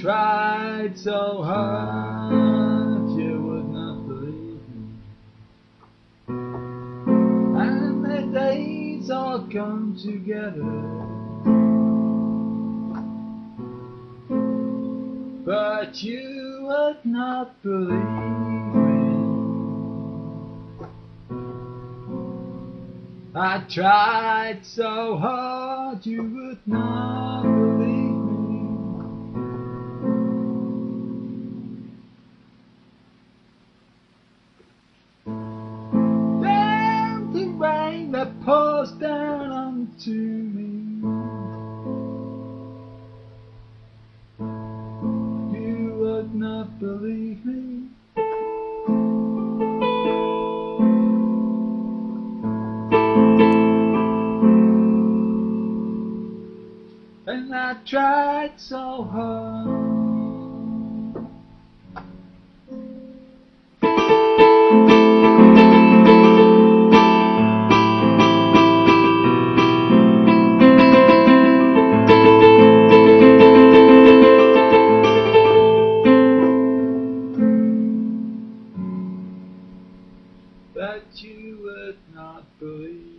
tried so hard, you would not believe me. And the days all come together, but you would not believe me. I tried so hard, you would not believe me. Then the rain that pours down onto me, you would not believe me. And I tried so hard. But you would not believe.